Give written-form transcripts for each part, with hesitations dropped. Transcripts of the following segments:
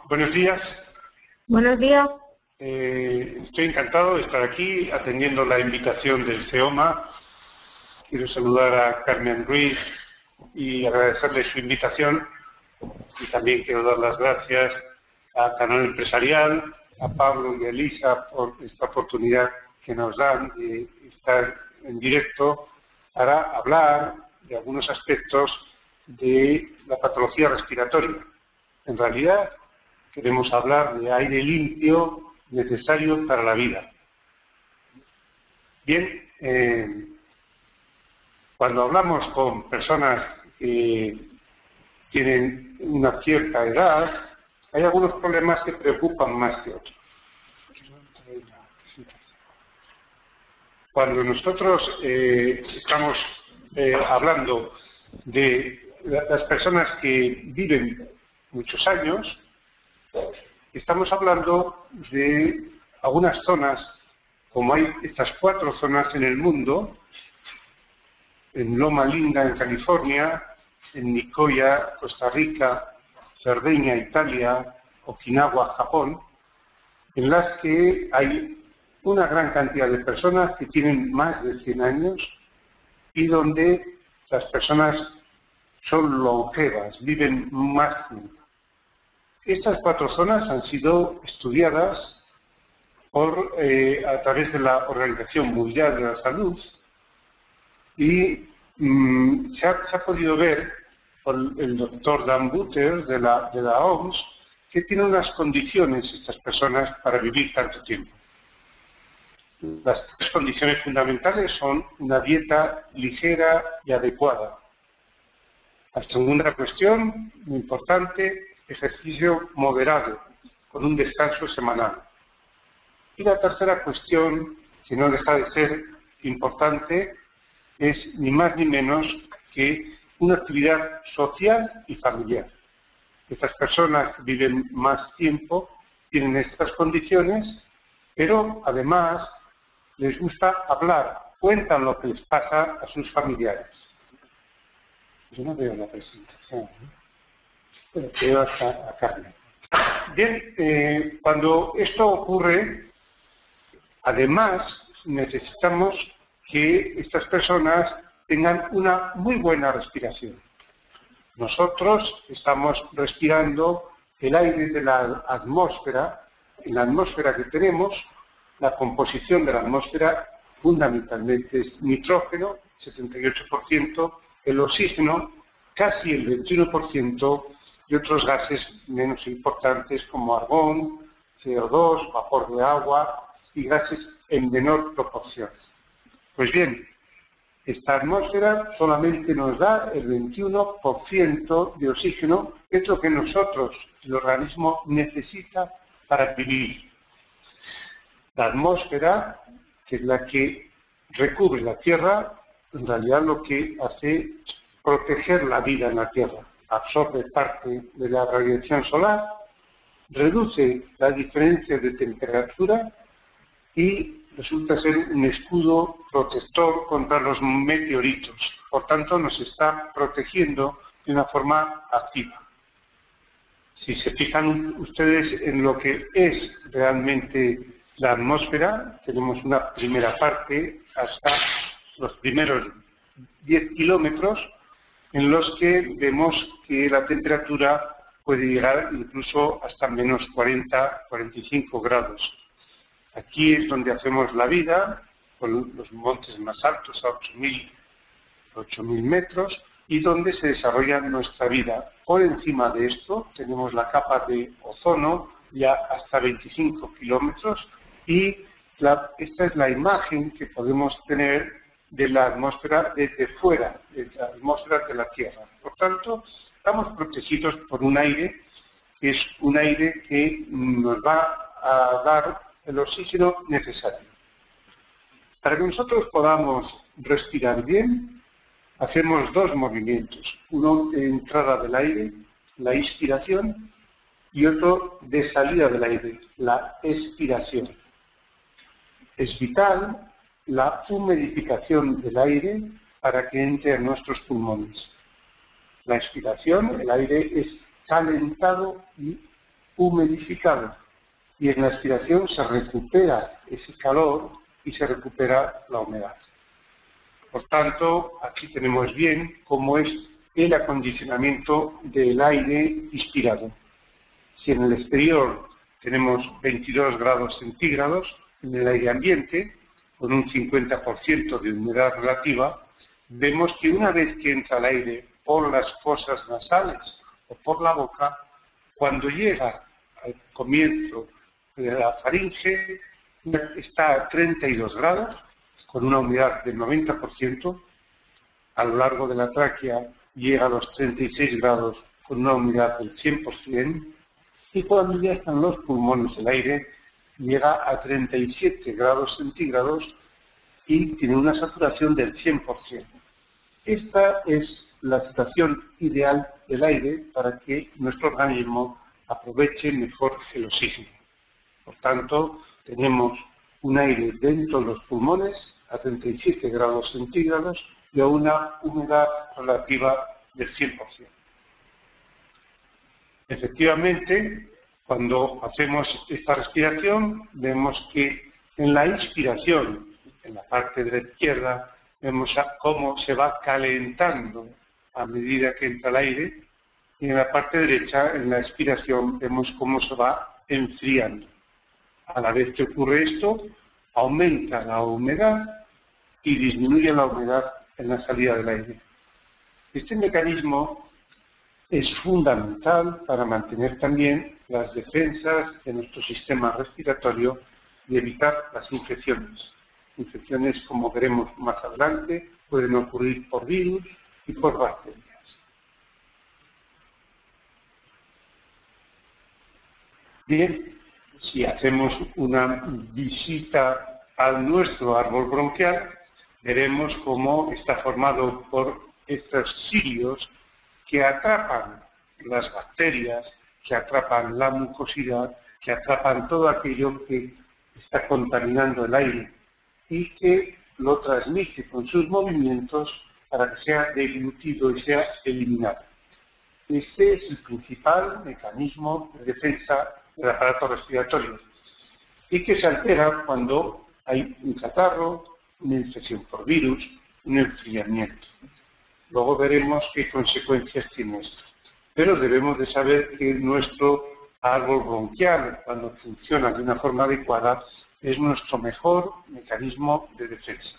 Buenos días. Buenos días. Estoy encantado de estar aquí atendiendo la invitación del CEOMA. Quiero saludar a Carmen Ruiz y agradecerle su invitación. Y también quiero dar las gracias a Canal Empresarial, a Pablo y a Elisa por esta oportunidad que nos dan de estar en directo para hablar de algunos aspectos de la patología respiratoria. En realidad, queremos hablar de aire limpio necesario para la vida. Bien, cuando hablamos con personas que tienen una cierta edad, hay algunos problemas que preocupan más que otros. Cuando nosotros estamos hablando de las personas que viven muchos años, estamos hablando de algunas zonas, como hay estas 4 zonas en el mundo, en Loma Linda, en California, en Nicoya, Costa Rica, Cerdeña, Italia, Okinawa, Japón, en las que hay una gran cantidad de personas que tienen más de 100 años y donde las personas son longevas, viven más tiempo. Estas 4 zonas han sido estudiadas a través de la Organización Mundial de la Salud y se ha podido ver por el doctor Dan Buter de la OMS que tienen unas condiciones estas personas para vivir tanto tiempo. Las 3 condiciones fundamentales son una dieta ligera y adecuada. La segunda cuestión, muy importante, ejercicio moderado, con un descanso semanal. Y la tercera cuestión, que no deja de ser importante, es ni más ni menos que una actividad social y familiar. Estas personas viven más tiempo, tienen estas condiciones, pero además les gusta hablar, cuentan lo que les pasa a sus familiares. Yo no veo la presentación, ¿no? Pero veo a Carmen. Bien, cuando esto ocurre, además necesitamos que estas personas tengan una muy buena respiración. Nosotros estamos respirando el aire de la atmósfera. En la atmósfera que tenemos, la composición de la atmósfera fundamentalmente es nitrógeno, 78%, el oxígeno, casi el 21%, y otros gases menos importantes como argón, CO2, vapor de agua y gases en menor proporción. Pues bien, esta atmósfera solamente nos da el 21% de oxígeno, que es lo que nosotros, el organismo, necesita para vivir. La atmósfera, que es la que recubre la Tierra, en realidad lo que hace es proteger la vida en la Tierra. Absorbe parte de la radiación solar, reduce la diferencia de temperatura y resulta ser un escudo protector contra los meteoritos. Por tanto, nos está protegiendo de una forma activa. Si se fijan ustedes en lo que es realmente la atmósfera, tenemos una primera parte hasta los primeros 10 kilómetros en los que vemos que la temperatura puede llegar incluso hasta menos 40-45 grados. Aquí es donde hacemos la vida, con los montes más altos a 8.000 metros, y donde se desarrolla nuestra vida. Por encima de esto tenemos la capa de ozono, ya hasta 25 kilómetros, y esta es la imagen que podemos tener de la atmósfera desde fuera, de la atmósfera de la Tierra. Por tanto, estamos protegidos por un aire, que es un aire que nos va a dar el oxígeno necesario. Para que nosotros podamos respirar bien, hacemos 2 movimientos. Uno de entrada del aire, la inspiración, y otro de salida del aire, la expiración. Es vital la humidificación del aire para que entre a nuestros pulmones. La expiración, el aire es calentado y humidificado y en la expiración se recupera ese calor y se recupera la humedad. Por tanto, aquí tenemos bien cómo es el acondicionamiento del aire inspirado. Si en el exterior tenemos 22 grados centígrados en el aire ambiente, con un 50% de humedad relativa, vemos que una vez que entra el aire por las fosas nasales o por la boca, cuando llega al comienzo de la faringe, está a 32 grados, con una humedad del 90%, a lo largo de la tráquea llega a los 36 grados con una humedad del 100%, y cuando ya están los pulmones el aire, llega a 37 grados centígrados y tiene una saturación del 100%. Esta es la situación ideal del aire para que nuestro organismo aproveche mejor el oxígeno. Por tanto, tenemos un aire dentro de los pulmones a 37 grados centígrados y a una humedad relativa del 100%. Efectivamente, cuando hacemos esta respiración, vemos que en la inspiración, en la parte de la izquierda, vemos cómo se va calentando a medida que entra el aire, y en la parte derecha, en la expiración, vemos cómo se va enfriando. A la vez que ocurre esto, aumenta la humedad y disminuye la humedad en la salida del aire. Este mecanismo es fundamental para mantener también las defensas de nuestro sistema respiratorio y evitar las infecciones. Infecciones, como veremos más adelante, pueden ocurrir por virus y por bacterias. Bien, si hacemos una visita a nuestro árbol bronquial, veremos cómo está formado por estos cilios que atrapan las bacterias, que atrapan la mucosidad, que atrapan todo aquello que está contaminando el aire y que lo transmite con sus movimientos para que sea deglutido y sea eliminado. Este es el principal mecanismo de defensa del aparato respiratorio y que se altera cuando hay un catarro, una infección por virus, un enfriamiento. Luego veremos qué consecuencias tiene esto. Pero debemos de saber que nuestro árbol bronquial, cuando funciona de una forma adecuada, es nuestro mejor mecanismo de defensa.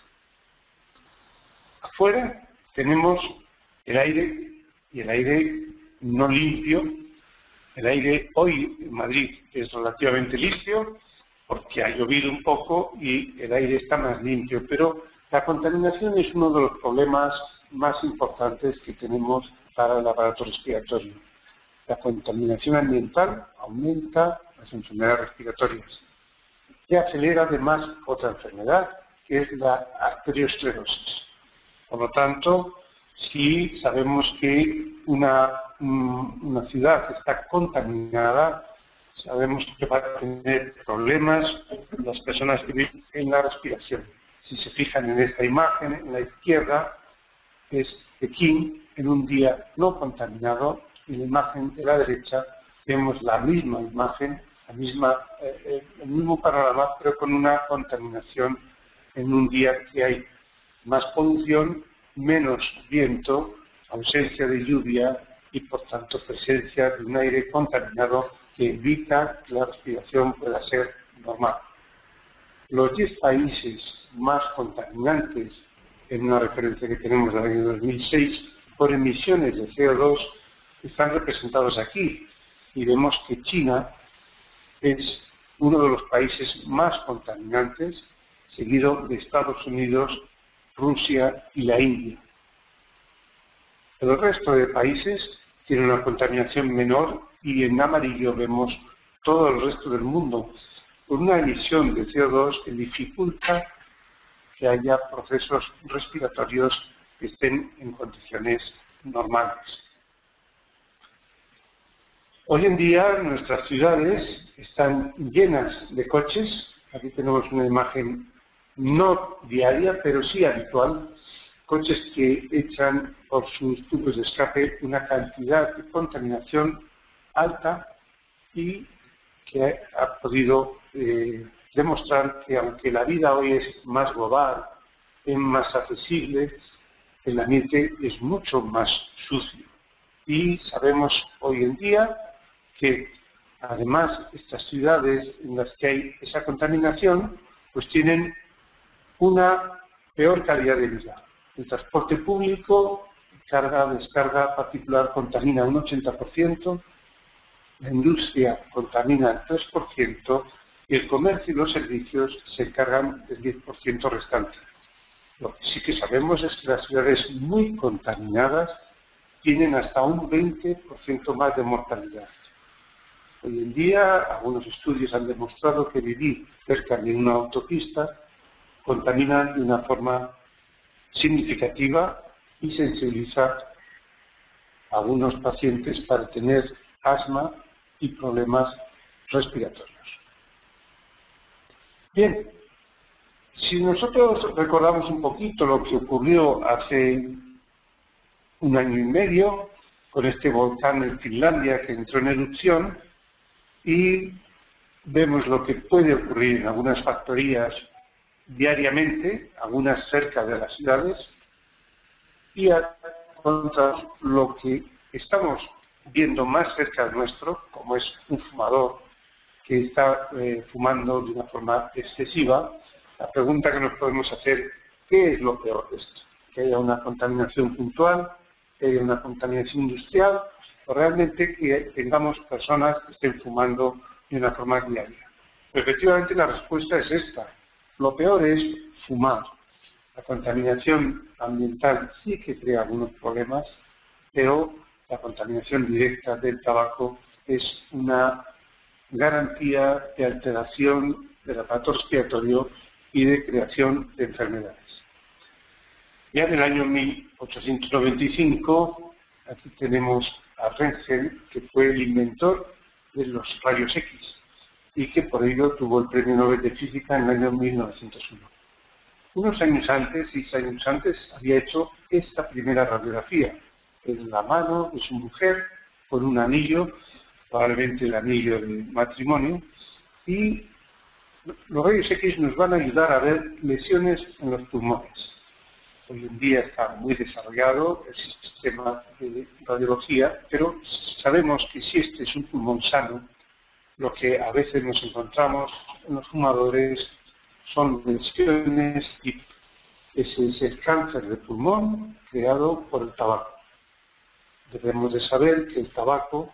Afuera tenemos el aire, y el aire no limpio. El aire hoy en Madrid es relativamente limpio porque ha llovido un poco y el aire está más limpio, pero la contaminación es uno de los problemas más importantes que tenemos para el aparato respiratorio. La contaminación ambiental aumenta las enfermedades respiratorias y acelera además otra enfermedad, que es la arteriosclerosis. Por lo tanto, si sabemos que una ciudad está contaminada, sabemos que va a tener problemas las personas que viven en la respiración. Si se fijan en esta imagen, en la izquierda, es Pekín en un día no contaminado, y en la imagen de la derecha vemos la misma imagen, el mismo panorama, pero con una contaminación en un día que hay más polución, menos viento, ausencia de lluvia y por tanto presencia de un aire contaminado que evita que la respiración pueda ser normal. Los 10 países más contaminantes, en una referencia que tenemos del año 2006, por emisiones de CO2, están representados aquí. Y vemos que China es uno de los países más contaminantes, seguido de Estados Unidos, Rusia y la India. El resto de países tienen una contaminación menor y en amarillo vemos todo el resto del mundo, con una emisión de CO2 que dificulta que haya procesos respiratorios que estén en condiciones normales. Hoy en día nuestras ciudades están llenas de coches. Aquí tenemos una imagen no diaria, pero sí habitual. Coches que echan por sus tubos de escape una cantidad de contaminación alta y que ha podido demostrar que aunque la vida hoy es más global, es más accesible, el ambiente es mucho más sucio. Y sabemos hoy en día que además estas ciudades en las que hay esa contaminación, pues tienen una peor calidad de vida. El transporte público, carga, descarga particular, contamina un 80%, la industria contamina el 3% y el comercio y los servicios se encargan del 10% restante. Lo que sí que sabemos es que las ciudades muy contaminadas tienen hasta un 20% más de mortalidad. Hoy en día, algunos estudios han demostrado que vivir cerca de una autopista contamina de una forma significativa y sensibiliza a algunos pacientes para tener asma y problemas respiratorios. Bien, si nosotros recordamos un poquito lo que ocurrió hace un año y medio con este volcán en Finlandia que entró en erupción y vemos lo que puede ocurrir en algunas factorías diariamente, algunas cerca de las ciudades, y contra lo que estamos viendo más cerca de nuestro, como es un fumador que está fumando de una forma excesiva. La pregunta que nos podemos hacer, ¿qué es lo peor de esto? Que haya una contaminación puntual, que haya una contaminación industrial, o realmente que tengamos personas que estén fumando de una forma diaria. Efectivamente, la respuesta es esta. Lo peor es fumar. La contaminación ambiental sí que crea algunos problemas, pero la contaminación directa del tabaco es una garantía de alteración del aparato respiratorio y de creación de enfermedades. Ya en el año 1895, aquí tenemos a Röntgen, que fue el inventor de los rayos X y que por ello tuvo el Premio Nobel de Física en el año 1901. Unos años antes, 6 años antes, había hecho esta primera radiografía en la mano de su mujer con un anillo, probablemente el anillo de matrimonio, y los rayos X nos van a ayudar a ver lesiones en los pulmones. Hoy en día está muy desarrollado el sistema de radiología, pero sabemos que si este es un pulmón sano, lo que a veces nos encontramos en los fumadores son lesiones y ese es el cáncer de pulmón creado por el tabaco. Debemos de saber que el tabaco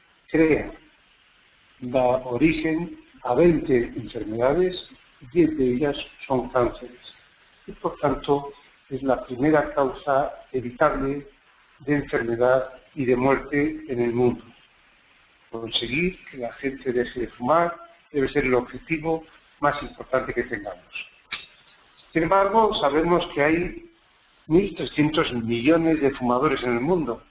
da origen a 20 enfermedades, 10 de ellas son cánceres. Y por tanto es la primera causa evitable de enfermedad y de muerte en el mundo. Conseguir que la gente deje de fumar debe ser el objetivo más importante que tengamos. Sin embargo, sabemos que hay 1.300 millones de fumadores en el mundo.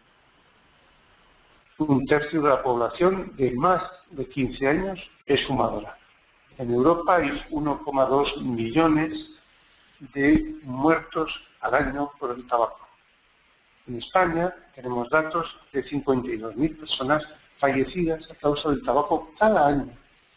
Un tercio de la población de más de 15 años es fumadora. En Europa hay 1,2 millones de muertos al año por el tabaco. En España tenemos datos de 52.000 personas fallecidas a causa del tabaco cada año.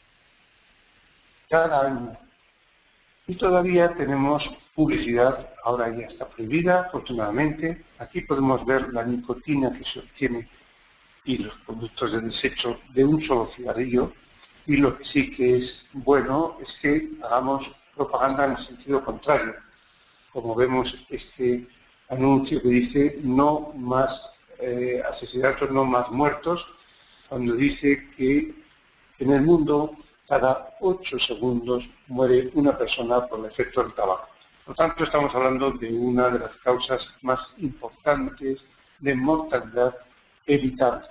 Cada año. Y todavía tenemos publicidad, ahora ya está prohibida, afortunadamente. Aquí podemos ver la nicotina que se obtiene y los productos de desecho de un solo cigarrillo. Y lo que sí que es bueno es que hagamos propaganda en el sentido contrario. Como vemos este anuncio que dice no más asesinatos, no más muertos, cuando dice que en el mundo cada 8 segundos muere una persona por el efecto del tabaco. Por tanto, estamos hablando de una de las causas más importantes de mortalidad evitable.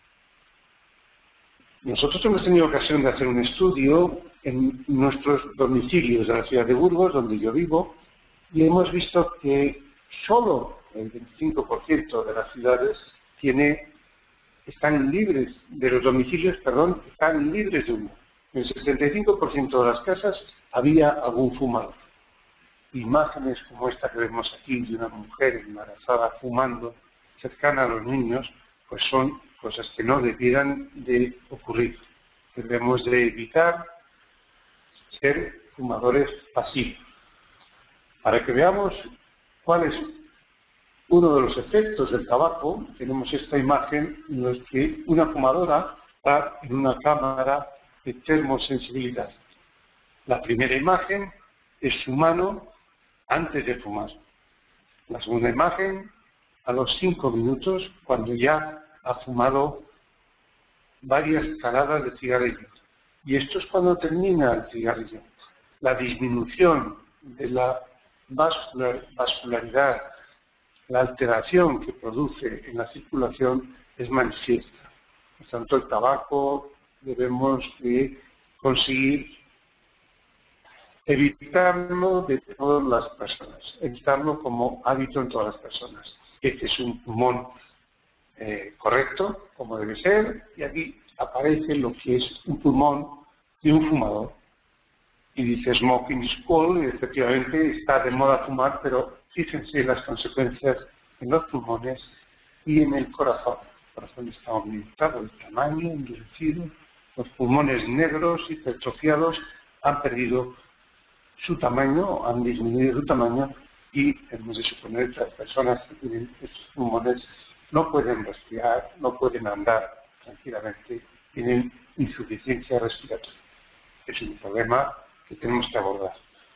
Nosotros hemos tenido ocasión de hacer un estudio en nuestros domicilios de la ciudad de Burgos, donde yo vivo, y hemos visto que solo el 25% de las ciudades están libres de los domicilios, están libres de humo. En el 75% de las casas había algún fumador. Imágenes como esta que vemos aquí de una mujer embarazada fumando cercana a los niños, pues son cosas que no debieran de ocurrir. debemos de evitar ser fumadores pasivos. Para que veamos cuál es uno de los efectos del tabaco, tenemos esta imagen en la que una fumadora está en una cámara de termosensibilidad. La primera imagen es su mano antes de fumar. La segunda imagen a los 5 minutos, cuando ya ha fumado varias caladas de cigarrillo. Y esto es cuando termina el cigarrillo. La disminución de la vascularidad, la alteración que produce en la circulación es manifiesta. Por tanto, el tabaco debemos de conseguir evitarlo de todas las personas, evitarlo como hábito en todas las personas. Este es un pulmón correcto, como debe ser, y aquí aparece lo que es un pulmón de un fumador. Y dice smoking is cool, y efectivamente está de moda fumar, pero fíjense las consecuencias en los pulmones y en el corazón. El corazón está aumentado, el tamaño, endurecido, los pulmones negros, hipertrofiados, han perdido su tamaño, han disminuido su tamaño, y hemos de suponer que las personas que tienen estos pulmones no pueden respirar, no pueden andar tranquilamente, tienen insuficiencia respiratoria. Es un problema que tenemos que abordar.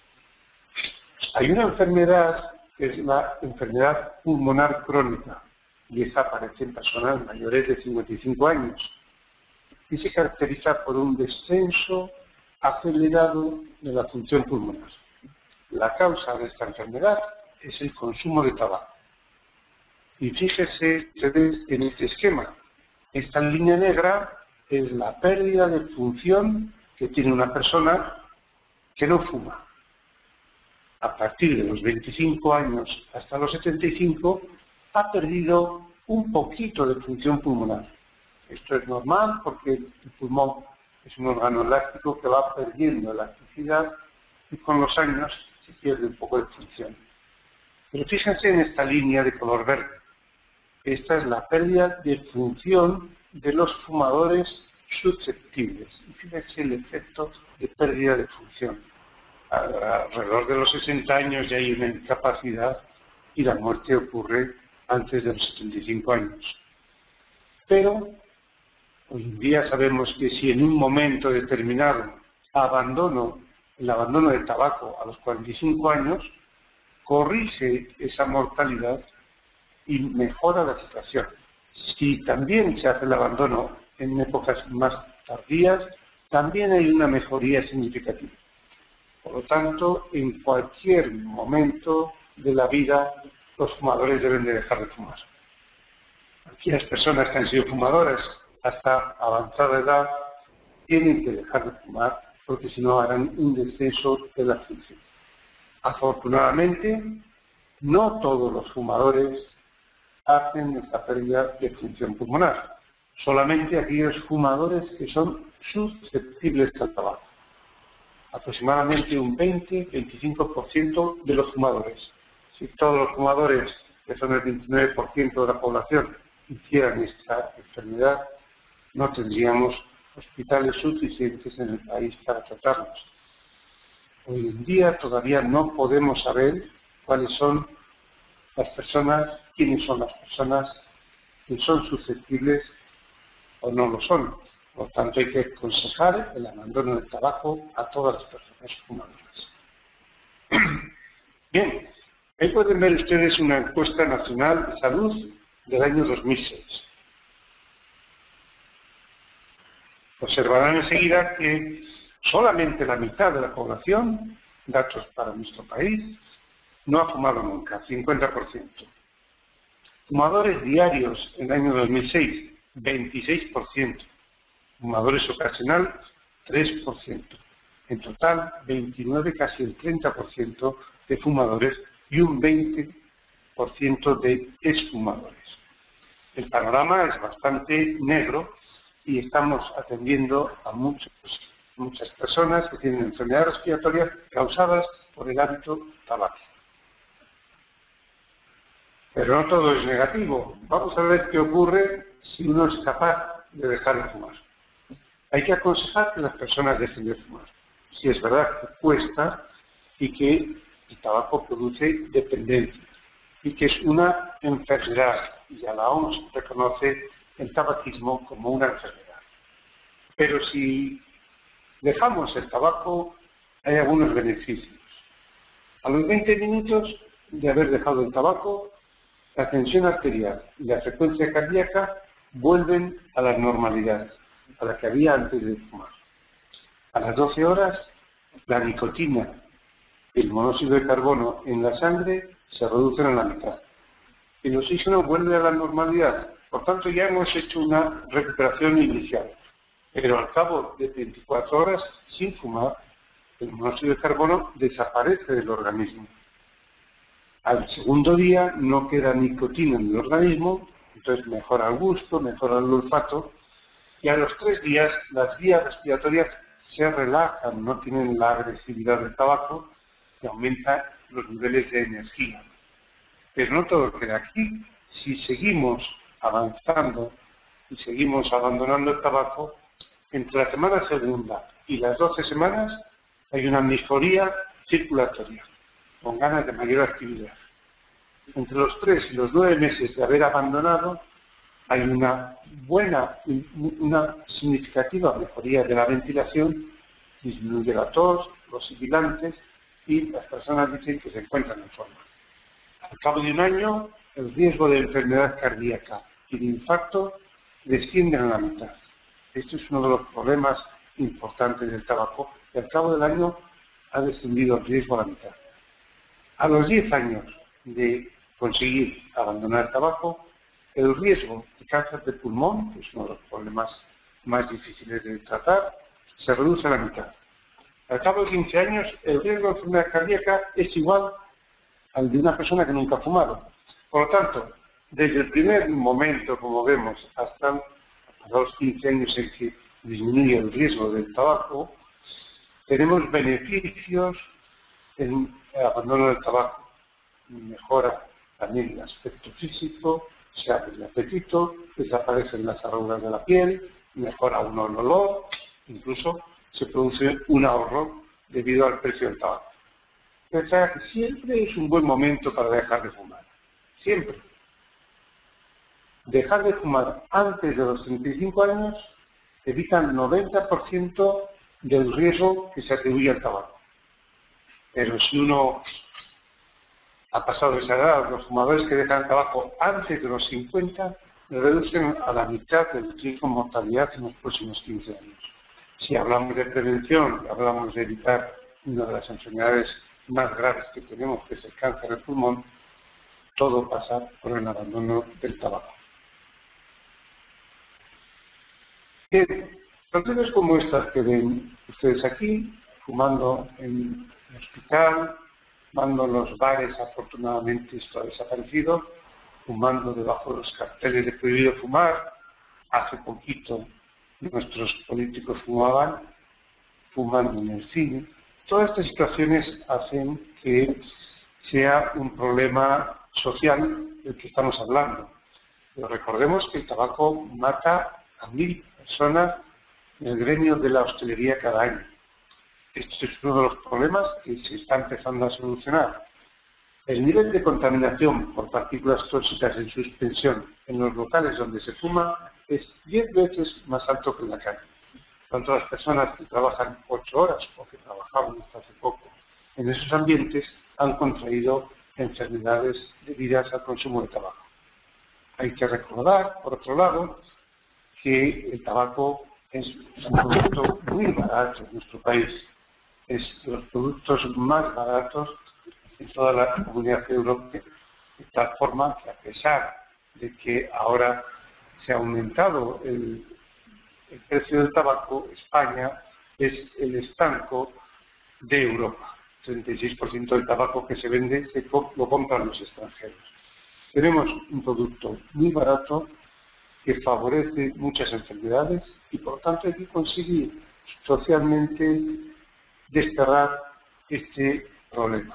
Hay una enfermedad que es la enfermedad pulmonar crónica, y esa aparece en personas mayores de 55 años, y se caracteriza por un descenso acelerado de la función pulmonar. La causa de esta enfermedad es el consumo de tabaco. Y fíjense ustedes en este esquema. Esta línea negra es la pérdida de función que tiene una persona que no fuma. A partir de los 25 años hasta los 75 ha perdido un poquito de función pulmonar. Esto es normal porque el pulmón es un órgano elástico que va perdiendo elasticidad y con los años se pierde un poco de función. Pero fíjense en esta línea de color verde. Esta es la pérdida de función de los fumadores susceptibles. Y fíjense el efecto de pérdida de función. Alrededor de los 60 años ya hay una incapacidad y la muerte ocurre antes de los 75 años. Pero hoy en día sabemos que si en un momento determinado el abandono del tabaco a los 45 años, corrige esa mortalidad y mejora la situación. Si también se hace el abandono en épocas más tardías, también hay una mejoría significativa. Por lo tanto, en cualquier momento de la vida, los fumadores deben de dejar de fumar. Aquellas personas que han sido fumadoras hasta avanzada edad tienen que dejar de fumar porque si no harán un descenso de la función. Afortunadamente, no todos los fumadores hacen esta pérdida de función pulmonar, solamente aquellos fumadores que son susceptibles al tabaco. Aproximadamente un 20-25% de los fumadores. Si todos los fumadores, que son el 29% de la población, hicieran esta enfermedad, no tendríamos hospitales suficientes en el país para tratarlos. Hoy en día todavía no podemos saber cuáles son las personas, quiénes son las personas que son susceptibles o no lo son. Por lo tanto, hay que aconsejar el abandono del tabaco a todas las personas fumadoras. Bien, ahí pueden ver ustedes una encuesta nacional de salud del año 2006. Observarán enseguida que solamente la mitad de la población, datos para nuestro país, no ha fumado nunca, 50%. Fumadores diarios en el año 2006, 26%. Fumadores ocasionales, 3%. En total, 29, casi el 30% de fumadores y un 20% de exfumadores. El panorama es bastante negro y estamos atendiendo a muchas personas que tienen enfermedades respiratorias causadas por el hábito tabáquico. Pero no todo es negativo. Vamos a ver qué ocurre si uno es capaz de dejar de fumar. Hay que aconsejar que las personas dejen de fumar. Si es verdad que cuesta y que el tabaco produce dependencia y que es una enfermedad, y ya la OMS reconoce el tabaquismo como una enfermedad. Pero si dejamos el tabaco, hay algunos beneficios. A los 20 minutos de haber dejado el tabaco, la tensión arterial y la frecuencia cardíaca vuelven a la normalidad, a la que había antes de fumar. A las 12 horas, la nicotina y el monóxido de carbono en la sangre se reducen a la mitad. El oxígeno vuelve a la normalidad. Por tanto, ya hemos hecho una recuperación inicial. Pero al cabo de 24 horas, sin fumar, el monóxido de carbono desaparece del organismo. Al segundo día no queda nicotina en el organismo, entonces mejora el gusto, mejora el olfato, y a los 3 días las vías respiratorias se relajan, no tienen la agresividad del tabaco y aumentan los niveles de energía. Pero no todo queda aquí. Si seguimos avanzando y seguimos abandonando el tabaco, entre la semana segunda y las 12 semanas hay una mejoría circulatoria, con ganas de mayor actividad. Entre los 3 y los 9 meses de haber abandonado, hay una significativa mejoría de la ventilación, disminuye la tos, los sibilantes, y las personas dicen que se encuentran en forma. Al cabo de un año, el riesgo de enfermedad cardíaca y de infarto descienden a la mitad. Este es uno de los problemas importantes del tabaco, y al cabo del año ha descendido el riesgo a la mitad. A los 10 años de conseguir abandonar el tabaco, el riesgo de cáncer de pulmón, que es uno de los problemas más difíciles de tratar, se reduce a la mitad. Al cabo de 15 años, el riesgo de enfermedad cardíaca es igual al de una persona que nunca ha fumado. Por lo tanto, desde el primer momento, como vemos, hasta los 15 años en que disminuye el riesgo del tabaco, tenemos beneficios en el abandono del tabaco. Mejora también el aspecto físico, se abre el apetito, desaparecen las arrugas de la piel, mejora uno el olor, incluso se produce un ahorro debido al precio del tabaco. O sea, que siempre es un buen momento para dejar de fumar. Siempre. Dejar de fumar antes de los 35 años evita el 90% del riesgo que se atribuye al tabaco. Pero si uno ha pasado esa edad, los fumadores que dejan el tabaco antes de los 50 reducen a la mitad del riesgo de mortalidad en los próximos 15 años. Si hablamos de prevención, hablamos de evitar una de las enfermedades más graves que tenemos, que es el cáncer del pulmón, todo pasa por el abandono del tabaco. Bien, situaciones como estas que ven ustedes aquí, fumando en el hospital, fumando en los bares, afortunadamente esto ha desaparecido, fumando debajo de los carteles de prohibido fumar. Hace poquito nuestros políticos fumaban, fumando en el cine. Todas estas situaciones hacen que sea un problema social del que estamos hablando. Pero recordemos que el tabaco mata a 1000 personas en el gremio de la hostelería cada año. Este es uno de los problemas que se está empezando a solucionar. El nivel de contaminación por partículas tóxicas en suspensión en los locales donde se fuma es 10 veces más alto que en la calle. Tanto las personas que trabajan 8 horas o que trabajaban hasta hace poco en esos ambientes han contraído enfermedades debidas al consumo de tabaco. Hay que recordar, por otro lado, que el tabaco es un producto muy barato en nuestro país. Es de los productos más baratos en toda la comunidad europea. De tal forma que a pesar de que ahora se ha aumentado el precio del tabaco, España es el estanco de Europa. El 36% del tabaco que se vende lo compran los extranjeros. Tenemos un producto muy barato que favorece muchas enfermedades y por tanto hay que conseguir socialmente desterrar este problema.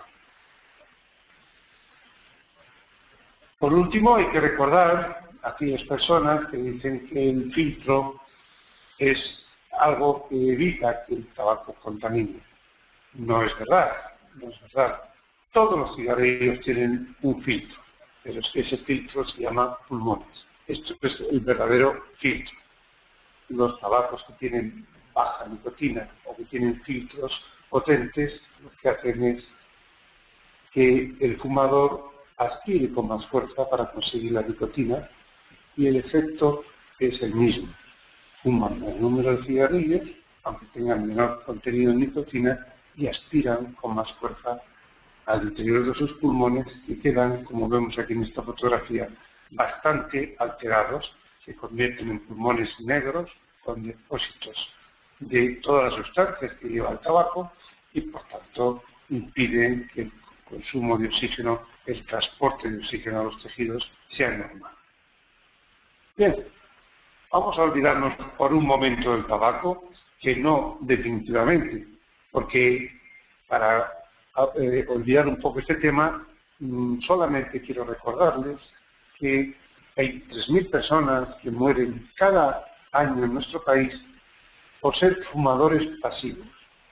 Por último, hay que recordar a aquellas personas que dicen que el filtro es algo que evita que el tabaco contamine. No es verdad, no es verdad. Todos los cigarrillos tienen un filtro, pero ese filtro se llama pulmones. Esto es el verdadero filtro. Los tabacos que tienen baja nicotina o que tienen filtros potentes, lo que hacen es que el fumador aspire con más fuerza para conseguir la nicotina y el efecto es el mismo. Fuman el número de cigarrillos, aunque tengan menor contenido de nicotina, y aspiran con más fuerza al interior de sus pulmones, que quedan, como vemos aquí en esta fotografía, bastante alterados, se convierten en pulmones negros con depósitos de todas las sustancias que lleva el tabaco y por tanto impiden que el consumo de oxígeno, el transporte de oxígeno a los tejidos sea normal. Bien, vamos a olvidarnos por un momento del tabaco, que no definitivamente, porque para olvidar un poco este tema, solamente quiero recordarles que hay 3.000 personas que mueren cada año en nuestro país por ser fumadores pasivos.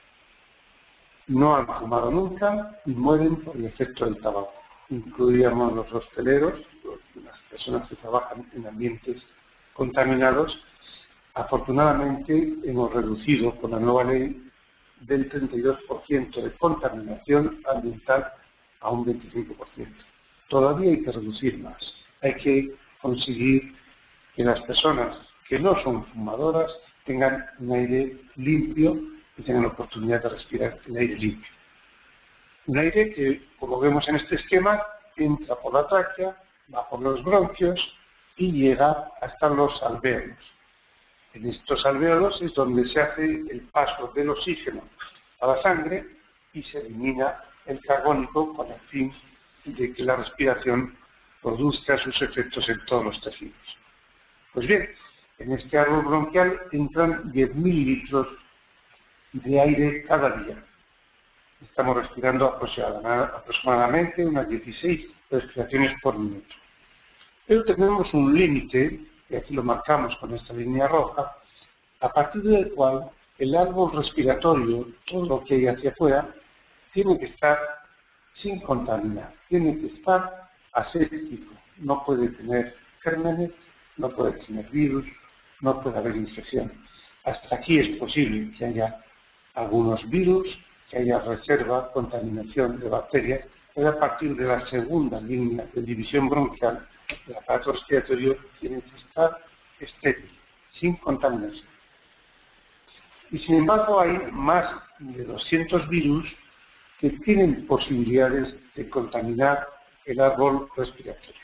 No han fumado nunca y mueren por el efecto del tabaco. Incluíamos los hosteleros, las personas que trabajan en ambientes contaminados. Afortunadamente hemos reducido con la nueva ley del 32% de contaminación ambiental a un 25%. Todavía hay que reducir más. Hay que conseguir que las personas que no son fumadoras tengan un aire limpio y tengan la oportunidad de respirar el aire limpio. Un aire que, como vemos en este esquema, entra por la tráquea, va por los bronquios y llega hasta los alvéolos. En estos alvéolos es donde se hace el paso del oxígeno a la sangre y se elimina el carbónico con el fin de que la respiración produzca sus efectos en todos los tejidos. Pues bien, en este árbol bronquial entran 10.000 litros de aire cada día. Estamos respirando aproximadamente unas 16 respiraciones por minuto. Pero tenemos un límite, y aquí lo marcamos con esta línea roja, a partir del cual el árbol respiratorio, todo lo que hay hacia afuera, tiene que estar sin contaminar, tiene que estar aséptico, no puede tener gérmenes, no puede tener virus, no puede haber infección. Hasta aquí es posible que haya algunos virus, que haya reserva, contaminación de bacterias, pero a partir de la segunda línea de división bronquial, el aparato respiratorio tiene que estar estéril, sin contaminación. Y sin embargo hay más de 200 virus que tienen posibilidades de contaminar el árbol respiratorio.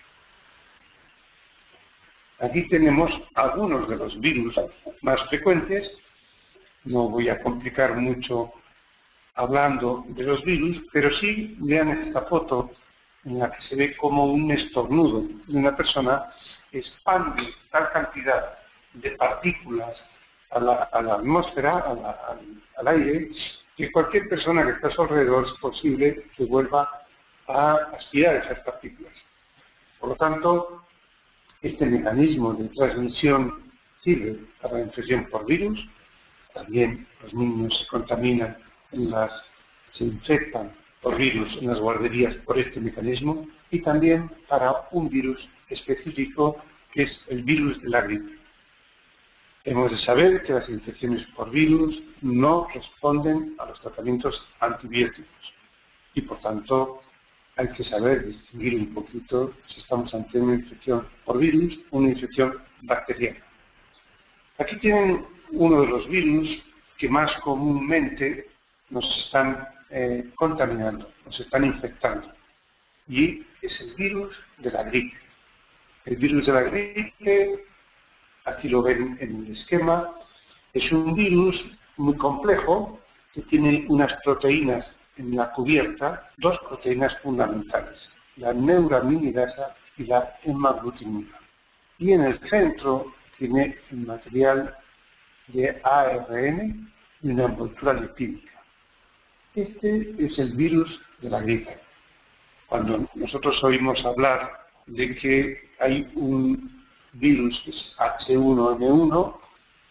Aquí tenemos algunos de los virus más frecuentes. No voy a complicar mucho hablando de los virus, pero sí vean esta foto en la que se ve como un estornudo de una persona expande tal cantidad de partículas a la atmósfera, al aire, que cualquier persona que está a su alrededor es posible que vuelva a aspirar esas partículas. Por lo tanto, este mecanismo de transmisión sirve para la infección por virus. También los niños se contaminan, se infectan por virus en las guarderías por este mecanismo, y también para un virus específico que es el virus de la gripe. Hemos de saber que las infecciones por virus no responden a los tratamientos antibióticos y por tanto hay que saber distinguir un poquito si estamos ante una infección por virus o una infección bacteriana. Aquí tienen uno de los virus que más comúnmente nos están contaminando, nos están infectando, y es el virus de la gripe. El virus de la gripe, aquí lo ven en el esquema, es un virus muy complejo que tiene unas proteínas en la cubierta, dos proteínas fundamentales, la neuraminidasa y la hemaglutinina. Y en el centro tiene el material de ARN y una envoltura lipídica. Este es el virus de la gripe. Cuando nosotros oímos hablar de que hay un virus que es H1N1,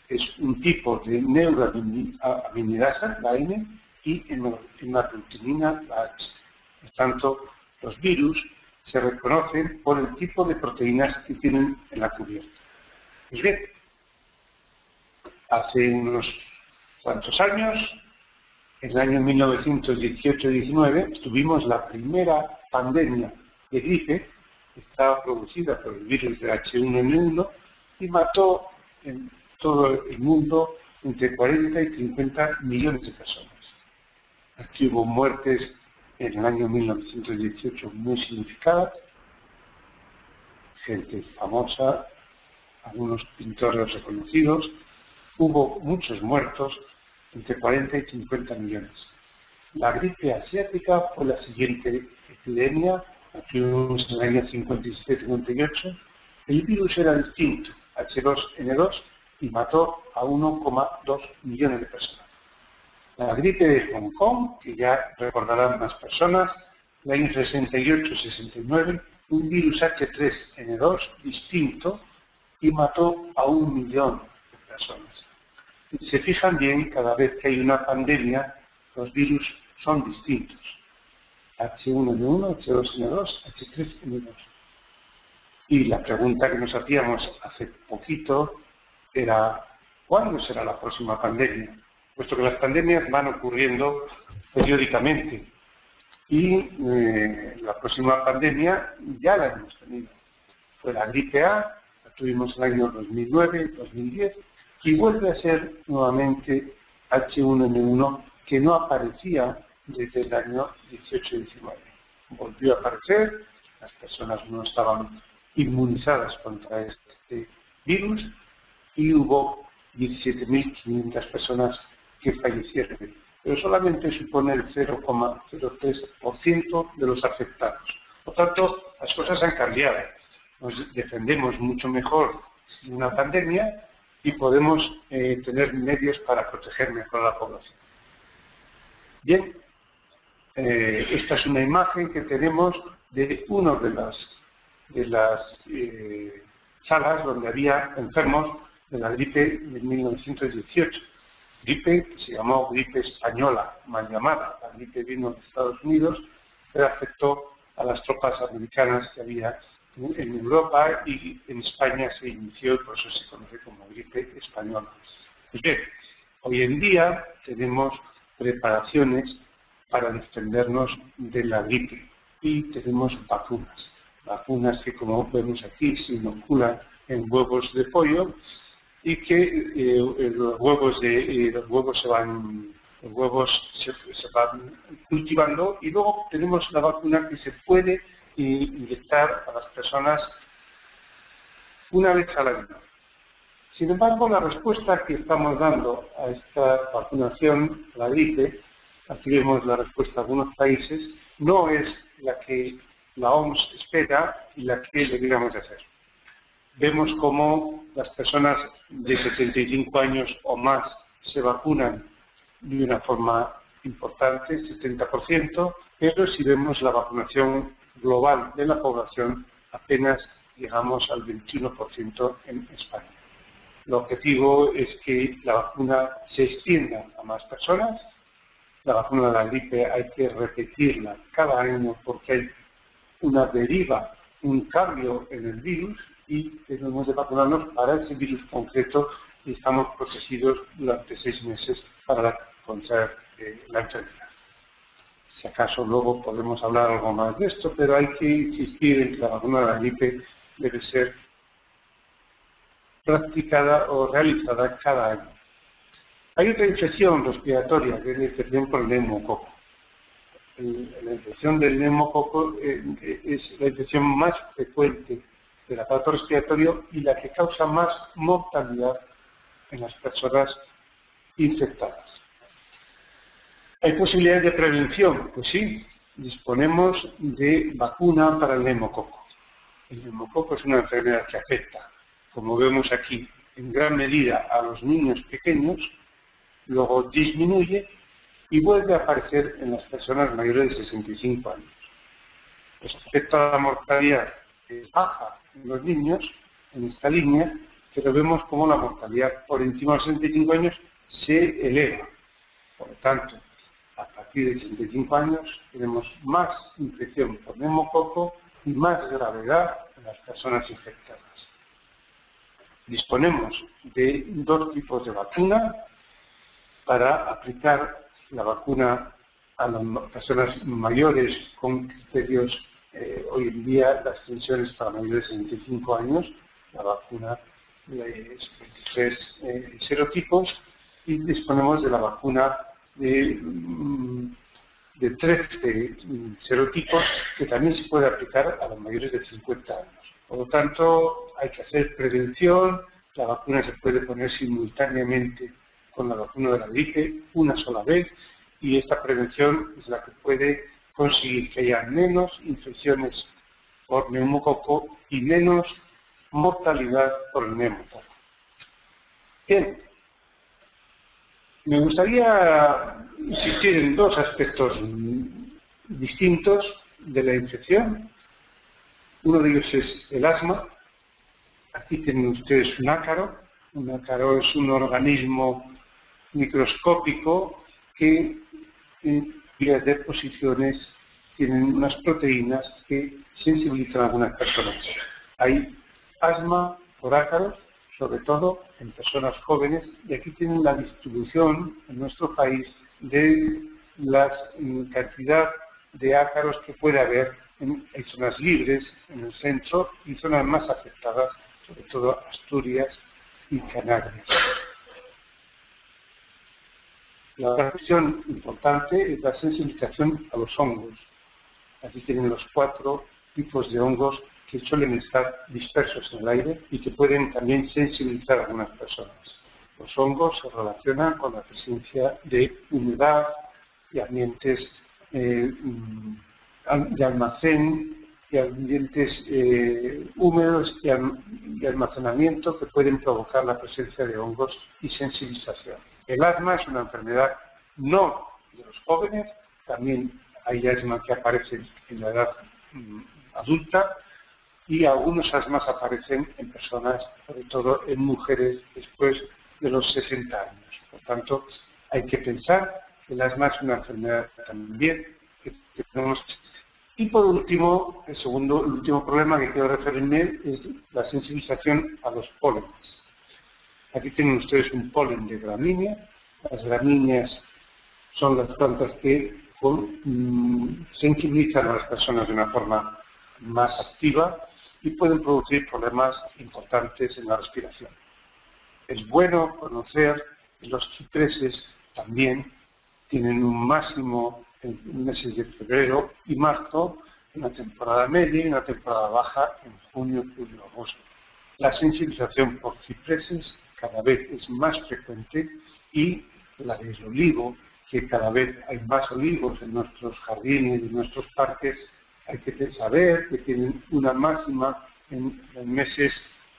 es un tipo de neuroaminidasa, la N, y hemaglutinina, la H. Por tanto, los virus se reconocen por el tipo de proteínas que tienen en la cubierta. Pues bien, hace unos cuantos años, en el año 1918-19, tuvimos la primera pandemia de gripe que estaba producida por el virus de H1N1 y mató en todo el mundo entre 40 y 50 millones de personas. Aquí hubo muertes en el año 1918 muy significadas, gente famosa, algunos pintores reconocidos, hubo muchos muertos, entre 40 y 50 millones. La gripe asiática fue la siguiente epidemia, aquí vimos en el año 57-58, el virus era distinto, H2N2, y mató a 1,2 millones de personas. La gripe de Hong Kong, que ya recordarán más personas, el año 68-69, un virus H3N2 distinto y mató a 1 millón de personas. Si se fijan bien, cada vez que hay una pandemia, los virus son distintos. H1N1, H2N2, H3N2. Y la pregunta que nos hacíamos hace poquito era, ¿cuándo será la próxima pandemia? Puesto que las pandemias van ocurriendo periódicamente. Y la próxima pandemia ya la hemos tenido. Fue la gripe A, la tuvimos en el año 2009, 2010, y vuelve a ser nuevamente H1N1, que no aparecía desde el año 18-19. Volvió a aparecer, las personas no estaban inmunizadas contra este virus y hubo 17.500 personas que fallecieron, pero solamente supone el 0,03% de los afectados. Por tanto, las cosas han cambiado. Nos defendemos mucho mejor de una pandemia y podemos tener medios para proteger mejor a la población. Bien, esta es una imagen que tenemos de una de las salas donde había enfermos de la gripe de 1918. Gripe que se llamó gripe española, mal llamada. La gripe vino de Estados Unidos, pero afectó a las tropas americanas que había en Europa y en España se inició y por eso se conoce como gripe española. Pues bien, hoy en día tenemos preparaciones para defendernos de la gripe y tenemos vacunas que, como vemos aquí, se inoculan en huevos de pollo y que los huevos se van cultivando y luego tenemos la vacuna que se puede inyectar a las personas una vez al año. Sin embargo, la respuesta que estamos dando a esta vacunación, la gripe, aquí vemos la respuesta de algunos países, no es la que la OMS espera y la que deberíamos hacer. Vemos cómo las personas de 75 años o más se vacunan de una forma importante, 70%, pero si vemos la vacunación global de la población, apenas llegamos al 21% en España. El objetivo es que la vacuna se extienda a más personas. La vacuna de la gripe hay que repetirla cada año porque hay una deriva, un cambio en el virus y tenemos de vacunarnos para ese virus concreto y estamos protegidos durante 6 meses para contra la enfermedad. Si acaso luego podemos hablar algo más de esto, pero hay que insistir en que la vacuna de la gripe debe ser practicada o realizada cada año. Hay otra infección respiratoria, que es la infección por el neumococo. La infección del neumococo es la infección más frecuente del aparato respiratorio y la que causa más mortalidad en las personas infectadas. ¿Hay posibilidades de prevención? Pues sí, disponemos de vacuna para el neumococo. El neumococo es una enfermedad que afecta, como vemos aquí, en gran medida a los niños pequeños, luego disminuye y vuelve a aparecer en las personas mayores de 65 años. Respecto a la mortalidad, es baja en los niños, en esta línea, pero vemos como la mortalidad por encima de los 65 años se eleva. Por lo tanto, a partir de 65 años tenemos más infección por neumococo y más gravedad en las personas infectadas. Disponemos de dos tipos de vacuna para aplicar la vacuna a las personas mayores con criterios, hoy en día las extensiones para mayores de 65 años, la vacuna es 23 serotipos, y disponemos de la vacuna de 13 serotipos que también se puede aplicar a los mayores de 50 años. Por lo tanto, hay que hacer prevención, la vacuna se puede poner simultáneamente con la vacuna de la gripe una sola vez, y esta prevención es la que puede conseguir que haya menos infecciones por neumococo y menos mortalidad por el neumococo. Bien, me gustaría insistir en dos aspectos distintos de la infección. Uno de ellos es el asma. Aquí tienen ustedes un ácaro. Un ácaro es un organismo microscópico que en vías de deposiciones tienen unas proteínas que sensibilizan a algunas personas. Hay asma por ácaros, sobre todo en personas jóvenes, y aquí tienen la distribución en nuestro país de la cantidad de ácaros que puede haber en zonas libres, en el centro, y zonas más afectadas, sobre todo Asturias y Canarias. La otra cuestión importante es la sensibilización a los hongos. Aquí tienen los 4 tipos de hongos que suelen estar dispersos en el aire y que pueden también sensibilizar a algunas personas. Los hongos se relacionan con la presencia de humedad y ambientes de almacén y ambientes húmedos y almacenamiento que pueden provocar la presencia de hongos y sensibilización. El asma es una enfermedad no de los jóvenes, también hay asma que aparece en la edad adulta, y algunos asmas aparecen en personas, sobre todo en mujeres, después de los 60 años. Por tanto, hay que pensar que el asma es una enfermedad también que tenemos. Y por último, el último problema que quiero referirme es la sensibilización a los pólenes. Aquí tienen ustedes un polen de gramínea. Las gramíneas son las plantas que sensibilizan a las personas de una forma más activa y pueden producir problemas importantes en la respiración. Es bueno conocer que los cipreses también tienen un máximo en meses de febrero y marzo, una temporada media y una temporada baja en junio, julio, agosto. La sensibilización por cipreses cada vez es más frecuente, y la del olivo, que cada vez hay más olivos en nuestros jardines y en nuestros parques, hay que saber que tienen una máxima en los meses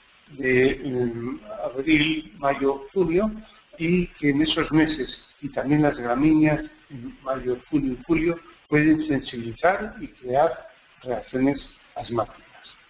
de abril, mayo, junio, y que en esos meses, y también las gramíneas en mayo, junio y julio, pueden sensibilizar y crear reacciones asmáticas.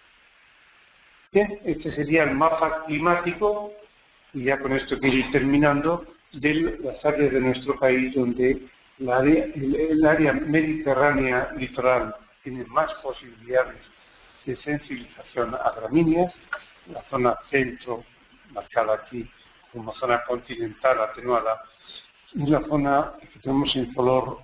Bien, este sería el mapa climático, y ya con esto quiero ir terminando, de las áreas de nuestro país donde el área mediterránea litoral tiene más posibilidades de sensibilización a gramíneas, la zona centro, marcada aquí como zona continental atenuada, y la zona que tenemos en color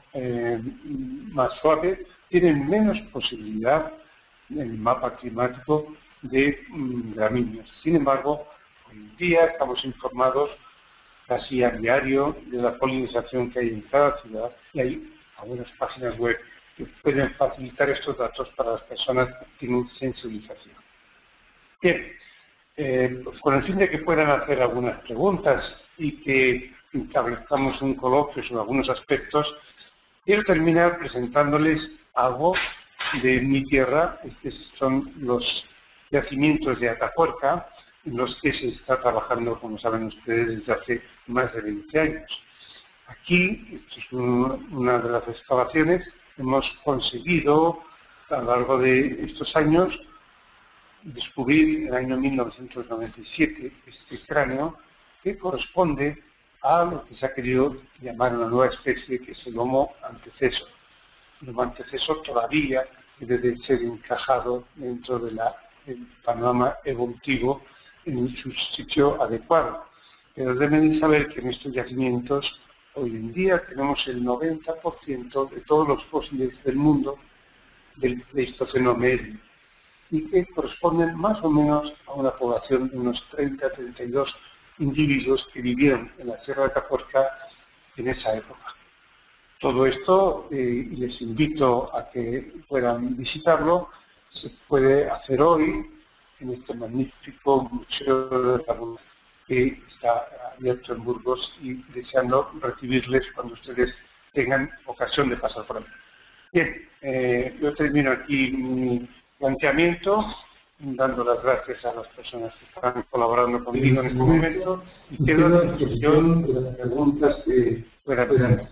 más suave, tienen menos posibilidad en el mapa climático de gramíneas. Sin embargo, hoy en día estamos informados casi a diario de la polinización que hay en cada ciudad, y hay algunas páginas web que pueden facilitar estos datos para las personas que tienen sensibilización. Bien, con el fin de que puedan hacer algunas preguntas y que establezcamos un coloquio sobre algunos aspectos, quiero terminar presentándoles algo de mi tierra. Estos son los yacimientos de Atapuerca, en los que se está trabajando, como saben ustedes, desde hace más de 20 años. Aquí, esto es una de las excavaciones, hemos conseguido a lo largo de estos años descubrir en el año 1997 este cráneo que corresponde a lo que se ha querido llamar una nueva especie, que es el Homo antecesor. El Homo antecesor todavía debe de ser encajado dentro del panorama evolutivo en su sitio adecuado. Pero deben saber que en estos yacimientos hoy en día tenemos el 90% de todos los fósiles del mundo del Pleistoceno medio y que corresponden más o menos a una población de unos 30-32 individuos que vivieron en la Sierra de Caforca en esa época. Todo esto, y les invito a que puedan visitarlo, se puede hacer hoy en este magnífico Museo de la Laguna que está abierto en Burgos y deseando recibirles cuando ustedes tengan ocasión de pasar por ahí. Bien, yo termino aquí mi planteamiento, dando las gracias a las personas que están colaborando conmigo en este momento y quedo a la disposición de las preguntas que puedan tener.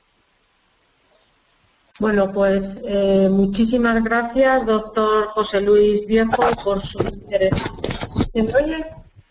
Bueno, pues muchísimas gracias, doctor José Luis Viejo, por su interés. ¿Se me oye?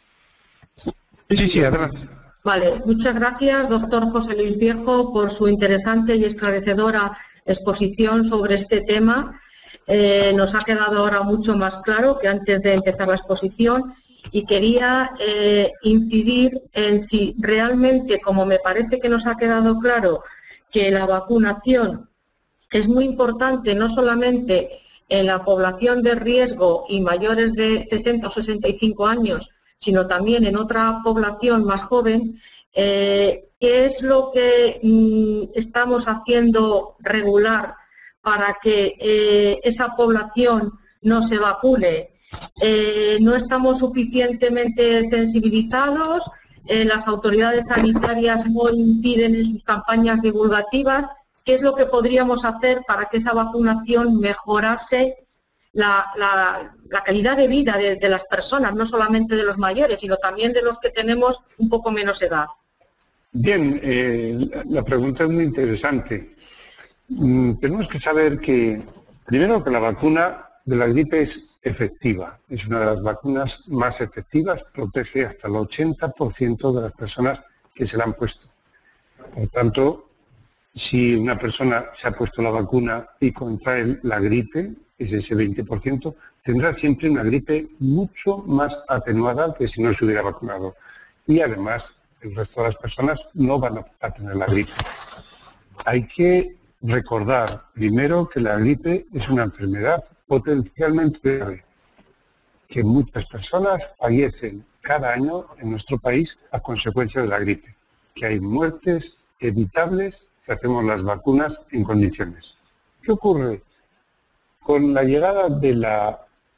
Sí, adelante. Vale, muchas gracias, doctor José Luis Viejo, por su interesante y esclarecedora exposición sobre este tema. Nos ha quedado ahora mucho más claro que antes de empezar la exposición y quería incidir en si realmente, como me parece que nos ha quedado claro, que la vacunación es muy importante no solamente en la población de riesgo y mayores de 60 o 65 años, sino también en otra población más joven, ¿qué es lo que estamos haciendo regular para que esa población no se vacune? No estamos suficientemente sensibilizados, las autoridades sanitarias no inciden en sus campañas divulgativas. ¿Qué es lo que podríamos hacer para que esa vacunación mejorase la calidad de vida de las personas, no solamente de los mayores, sino también de los que tenemos un poco menos edad? Bien, la pregunta es muy interesante. Tenemos que saber que, primero, que la vacuna de la gripe es efectiva. Es una de las vacunas más efectivas, protege hasta el 80% de las personas que se la han puesto. Por tanto, si una persona se ha puesto la vacuna y contrae la gripe, es ese 20%, tendrá siempre una gripe mucho más atenuada que si no se hubiera vacunado. Y además, el resto de las personas no van a tener la gripe. Hay que recordar primero que la gripe es una enfermedad potencialmente grave, que muchas personas fallecen cada año en nuestro país a consecuencia de la gripe, que hay muertes evitables si hacemos las vacunas en condiciones. ¿Qué ocurre? Con la llegada de la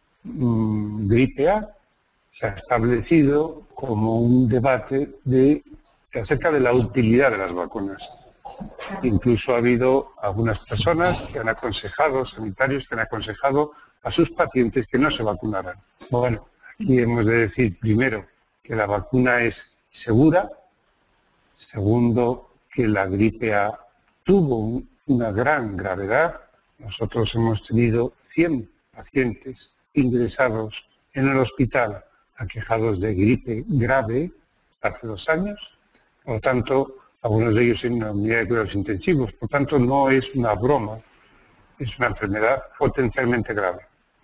gripe A se ha establecido como un debate acerca de la utilidad de las vacunas. Incluso ha habido algunas personas que han aconsejado, sanitarios que han aconsejado a sus pacientes que no se vacunaran. Bueno, aquí hemos de decir primero que la vacuna es segura, segundo que la gripe A tuvo una gran gravedad. Nosotros hemos tenido 100 pacientes ingresados en el hospital aquejados de gripe grave hace 2 años, por lo tanto, algunos de ellos en una unidad de cuidados intensivos, por tanto no es una broma, es una enfermedad potencialmente grave.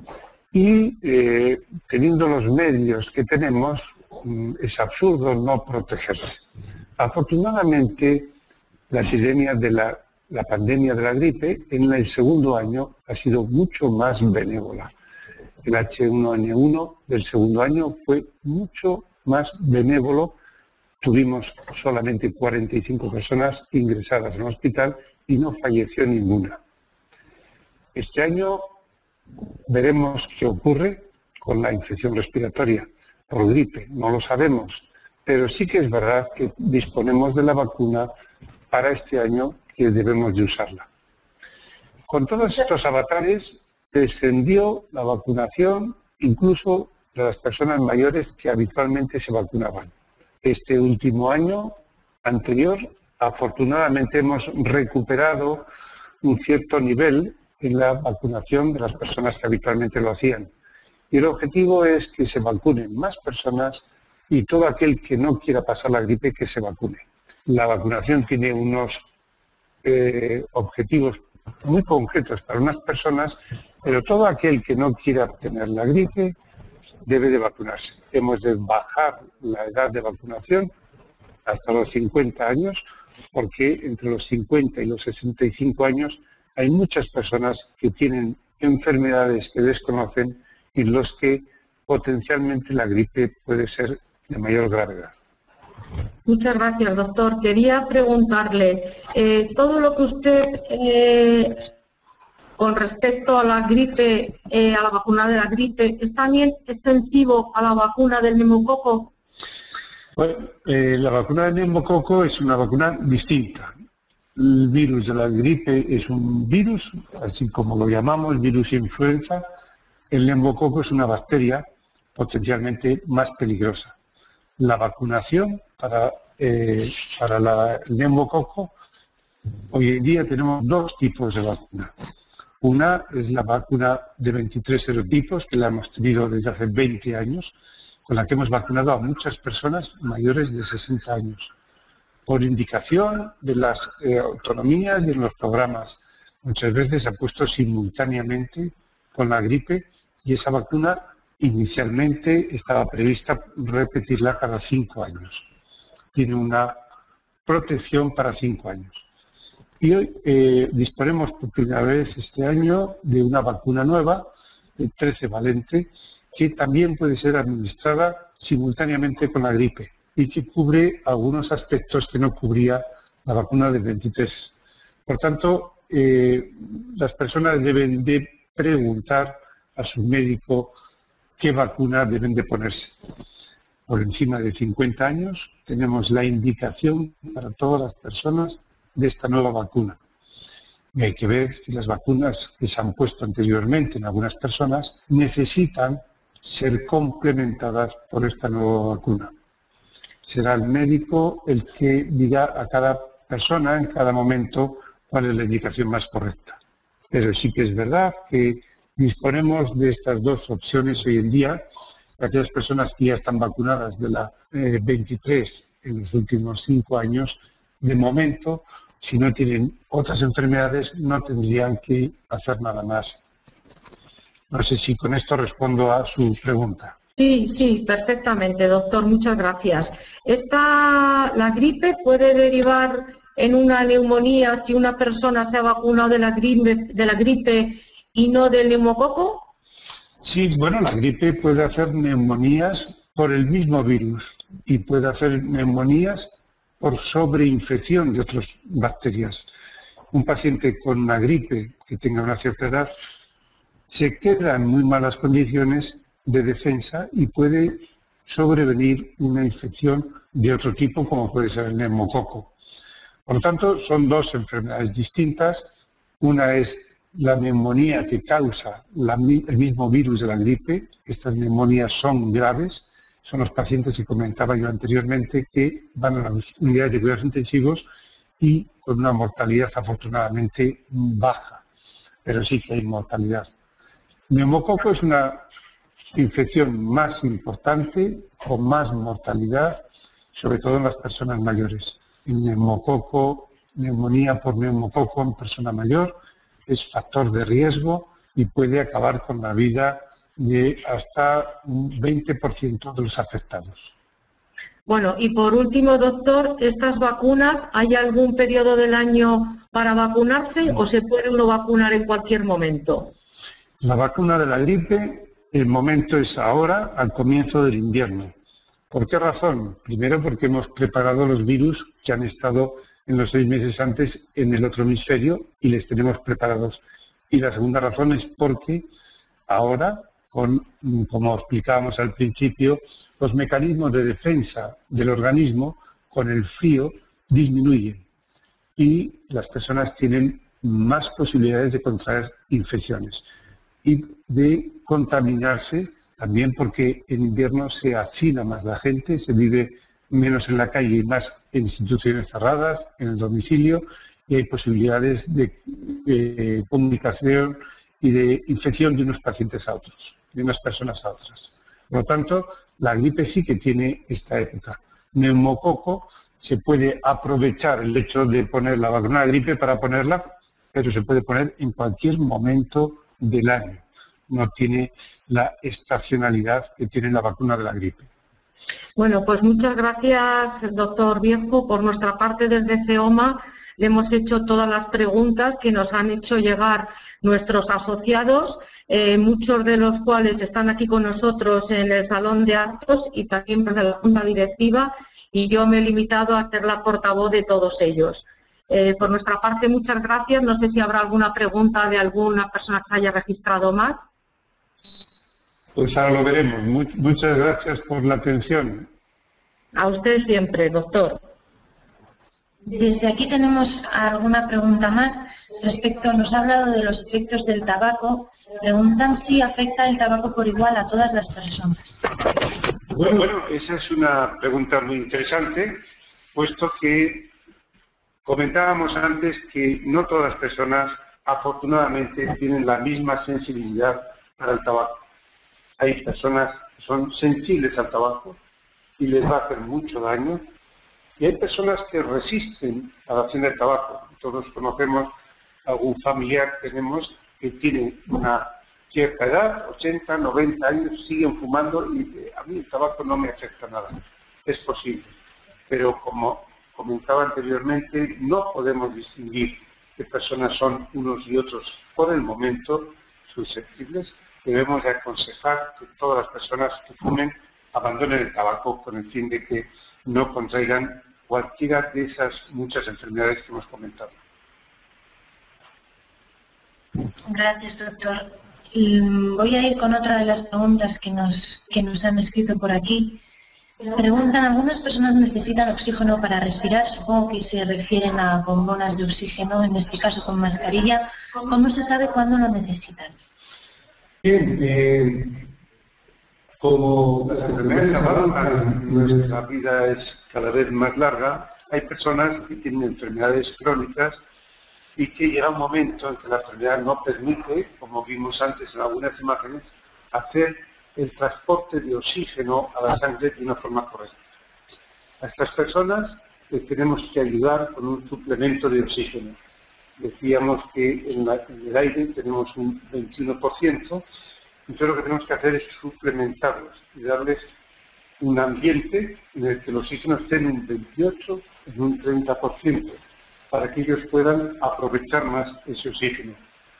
Y teniendo los medios que tenemos, es absurdo no protegerse. Afortunadamente, la epidemia de la pandemia de la gripe en el segundo año ha sido mucho más benévola. El H1N1 del segundo año fue mucho más benévolo. Tuvimos solamente 45 personas ingresadas en el hospital y no falleció ninguna. Este año veremos qué ocurre con la infección respiratoria por gripe, no lo sabemos, pero sí que es verdad que disponemos de la vacuna para este año que debemos de usarla. Con todos estos avatares descendió la vacunación incluso de las personas mayores que habitualmente se vacunaban. Este último año anterior, afortunadamente hemos recuperado un cierto nivel en la vacunación de las personas que habitualmente lo hacían. Y el objetivo es que se vacunen más personas y todo aquel que no quiera pasar la gripe que se vacune. La vacunación tiene unos objetivos muy concretos para unas personas, pero todo aquel que no quiera tener la gripe debe de vacunarse. Hemos de bajar la edad de vacunación hasta los 50 años, porque entre los 50 y los 65 años hay muchas personas que tienen enfermedades que desconocen y los que potencialmente la gripe puede ser de mayor gravedad. Muchas gracias, doctor. Quería preguntarle, todo lo que usted, con respecto a la gripe, a la vacuna de la gripe, ¿es también extensivo a la vacuna del neumococo? Bueno, la vacuna del neumococo es una vacuna distinta. El virus de la gripe es un virus, así como lo llamamos, virus influenza. El neumococo es una bacteria potencialmente más peligrosa. La vacunación para el neumococo, hoy en día tenemos dos tipos de vacuna. Una es la vacuna de 23 serotipos, que la hemos tenido desde hace 20 años, con la que hemos vacunado a muchas personas mayores de 60 años, por indicación de las autonomías y en los programas. Muchas veces se ha puesto simultáneamente con la gripe y esa vacuna inicialmente estaba prevista repetirla cada 5 años. Tiene una protección para 5 años. Y hoy disponemos por primera vez este año de una vacuna nueva, de 13 valente, que también puede ser administrada simultáneamente con la gripe y que cubre algunos aspectos que no cubría la vacuna de 23. Por tanto, las personas deben de preguntar a su médico qué vacuna deben de ponerse. Por encima de 50 años tenemos la indicación para todas las personas de esta nueva vacuna. Y hay que ver si las vacunas que se han puesto anteriormente en algunas personas necesitan ser complementadas por esta nueva vacuna. Será el médico el que diga a cada persona en cada momento cuál es la indicación más correcta. Pero sí que es verdad que disponemos de estas dos opciones hoy en día. Aquellas personas que ya están vacunadas de la 23 en los últimos 5 años, de momento, si no tienen otras enfermedades, no tendrían que hacer nada más. No sé si con esto respondo a su pregunta. Sí, perfectamente, doctor. Muchas gracias. ¿La gripe puede derivar en una neumonía si una persona se ha vacunado de la gripe y no del neumococo? Sí, bueno, la gripe puede hacer neumonías por el mismo virus y puede hacer neumonías por sobreinfección de otras bacterias. Un paciente con una gripe que tenga una cierta edad se queda en muy malas condiciones de defensa y puede sobrevenir una infección de otro tipo, como puede ser el neumococo. Por lo tanto, son dos enfermedades distintas. Una es la neumonía que causa el mismo virus de la gripe. Estas neumonías son graves. Son los pacientes que comentaba yo anteriormente que van a las unidades de cuidados intensivos y con una mortalidad afortunadamente baja, pero sí que hay mortalidad. Neumococo es una infección más importante, con más mortalidad, sobre todo en las personas mayores. El neumococo, neumonía por neumococo en persona mayor, es factor de riesgo y puede acabar con la vida de hasta un 20% de los afectados. Bueno, y por último, doctor, ¿estas vacunas, hay algún periodo del año para vacunarse o se puede uno vacunar en cualquier momento? La vacuna de la gripe, el momento es ahora, al comienzo del invierno. ¿Por qué razón? Primero porque hemos preparado los virus que han estado en los 6 meses antes en el otro hemisferio y les tenemos preparados. Y la segunda razón es porque ahora, como explicábamos al principio, los mecanismos de defensa del organismo con el frío disminuyen y las personas tienen más posibilidades de contraer infecciones y de contaminarse también porque en invierno se hacina más la gente, se vive menos en la calle y más en instituciones cerradas, en el domicilio, y hay posibilidades de comunicación y de infección de unos pacientes a otros. de unas personas a otras. Por lo tanto, la gripe sí que tiene esta época. Neumococo, se puede aprovechar el hecho de poner la vacuna de gripe para ponerla, pero se puede poner en cualquier momento del año. No tiene la estacionalidad que tiene la vacuna de la gripe. Bueno, pues muchas gracias, doctor Viejo. Por nuestra parte, desde CEOMA, le hemos hecho todas las preguntas que nos han hecho llegar nuestros asociados, muchos de los cuales están aquí con nosotros en el salón de actos y también desde la Junta Directiva, y yo me he limitado a ser la portavoz de todos ellos. Por nuestra parte, muchas gracias. No sé si habrá alguna pregunta de alguna persona que haya registrado más. Pues ahora lo veremos. Muchas gracias por la atención. A usted siempre, doctor. Desde aquí tenemos alguna pregunta más respecto, nos ha hablado de los efectos del tabaco. Preguntan si afecta el tabaco por igual a todas las personas. Bueno, esa es una pregunta muy interesante, puesto que comentábamos antes que no todas las personas, afortunadamente, tienen la misma sensibilidad para el tabaco. Hay personas que son sensibles al tabaco y les va a hacer mucho daño, y hay personas que resisten a la acción del tabaco. Todos conocemos algún familiar que tenemos que tiene una cierta edad, 80, 90 años, siguen fumando y a mí el tabaco no me afecta nada. Es posible, pero como comentaba anteriormente, no podemos distinguir qué personas son unos y otros por el momento susceptibles. Debemos de aconsejar que todas las personas que fumen abandonen el tabaco con el fin de que no contraigan cualquiera de esas muchas enfermedades que hemos comentado. Gracias, doctor. Voy a ir con otra de las preguntas que nos han escrito por aquí. Preguntan, ¿algunas personas necesitan oxígeno para respirar? Supongo que se refieren a bombonas de oxígeno, en este caso con mascarilla. ¿Cómo se sabe cuándo lo necesitan? Bien, como las enfermedades avanzan, nuestra vida es cada vez más larga, hay personas que tienen enfermedades crónicas y que llega un momento en que la enfermedad no permite, como vimos antes en algunas imágenes, hacer el transporte de oxígeno a la sangre de una forma correcta. A estas personas les tenemos que ayudar con un suplemento de oxígeno. Decíamos que en el aire tenemos un 21%, entonces lo que tenemos que hacer es suplementarlos y darles un ambiente en el que el oxígeno esté en un 28, en un 30%, para que ellos puedan aprovechar más ese oxígeno.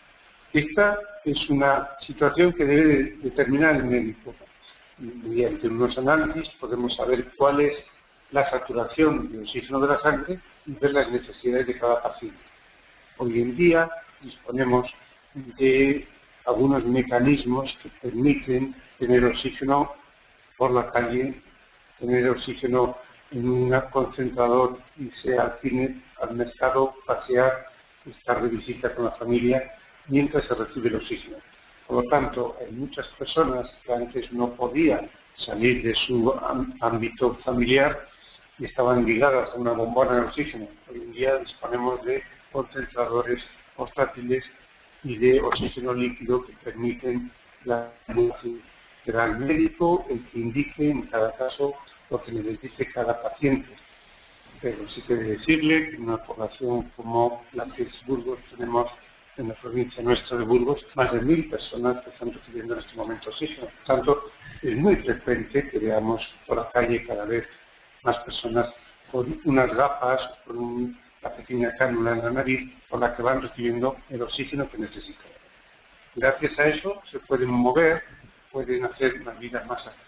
Esta es una situación que debe determinar el médico. Mediante unos análisis podemos saber cuál es la saturación de oxígeno de la sangre y ver las necesidades de cada paciente. Hoy en día disponemos de algunos mecanismos que permiten tener oxígeno por la calle, tener oxígeno en un concentrador, irse al cine, al mercado, pasear, estar de visita con la familia, mientras se recibe el oxígeno. Por lo tanto, hay muchas personas que antes no podían salir de su ámbito familiar y estaban ligadas a una bombona de oxígeno. Hoy en día disponemos de concentradores portátiles y de oxígeno líquido que permiten la ayudación. Será el médico el que indique en cada caso lo que necesite cada paciente. Pero sí que decirle que en una población como la que es Burgos tenemos en la provincia nuestra de Burgos más de 1000 personas que están recibiendo en este momento oxígeno. Por tanto, es muy frecuente que veamos por la calle cada vez más personas con unas gafas, con una pequeña cánula en la nariz, por la que van recibiendo el oxígeno que necesitan. Gracias a eso se pueden mover, pueden hacer una vida más activa.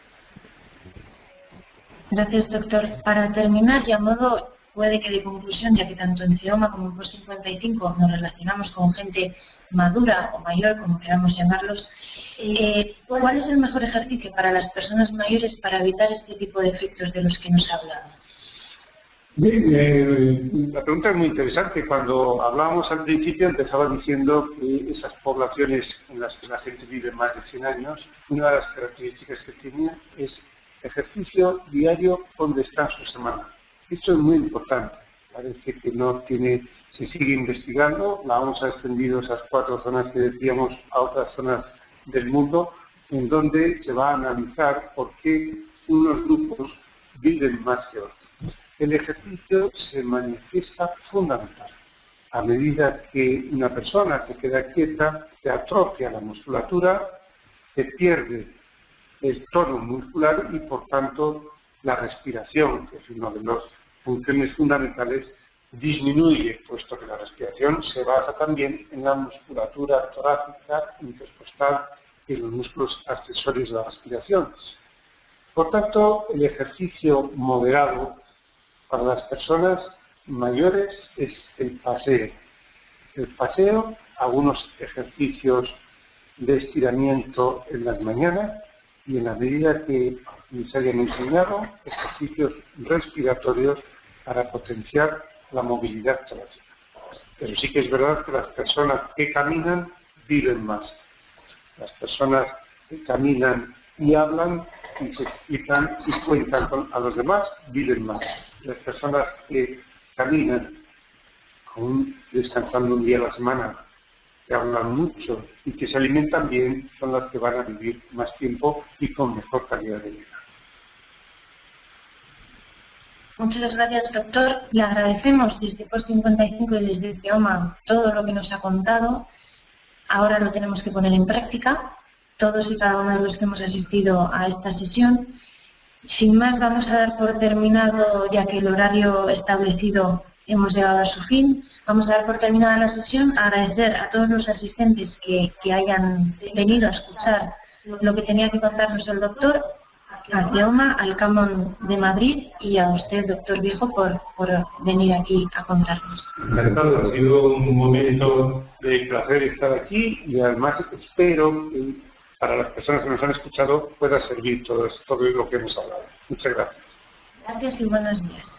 Gracias, doctor. Para terminar, y a modo puede que de conclusión, ya que tanto en CEOMA como en POS55 nos relacionamos con gente madura o mayor, como queramos llamarlos, ¿cuál es el mejor ejercicio para las personas mayores para evitar este tipo de efectos de los que nos ha hablado? Bien, la pregunta es muy interesante. Cuando hablábamos al principio empezaba diciendo que esas poblaciones en las que la gente vive más de 100 años, una de las características que tenía es ejercicio diario con descanso semanal. Esto es muy importante. Parece que no tiene, se sigue investigando, la OMS ha extendido esas 4 zonas que decíamos a otras zonas del mundo, en donde se va a analizar por qué unos grupos viven más que otros. El ejercicio se manifiesta fundamental. A medida que una persona se queda quieta, se atrofia la musculatura, se pierde el tono muscular y, por tanto, la respiración, que es una de las funciones fundamentales, disminuye, puesto que la respiración se basa también en la musculatura torácica, intercostal y los músculos accesorios de la respiración. Por tanto, el ejercicio moderado para las personas mayores es el paseo. El paseo, algunos ejercicios de estiramiento en las mañanas y, en la medida que les hayan enseñado, ejercicios respiratorios para potenciar la movilidad torácica. Pero sí que es verdad que las personas que caminan viven más. Las personas que caminan y hablan y se explican y cuentan a los demás viven más. Las personas que caminan, aún descansando un día a la semana, que hablan mucho y que se alimentan bien, son las que van a vivir más tiempo y con mejor calidad de vida. Muchas gracias, doctor. Le agradecemos desde Post55 y desde Teoma todo lo que nos ha contado. Ahora lo tenemos que poner en práctica, todos y cada uno de los que hemos asistido a esta sesión. Sin más, vamos a dar por terminado, ya que el horario establecido hemos llegado a su fin. Vamos a dar por terminada la sesión, agradecer a todos los asistentes que hayan venido a escuchar lo que tenía que contarnos el doctor, a Teoma, al Camón de Madrid y a usted, doctor Viejo, por venir aquí a contarnos. Encantado, ha sido un momento de placer estar aquí y además espero que para las personas que nos han escuchado pueda servir todo lo que hemos hablado. Muchas gracias. Gracias y buenos días.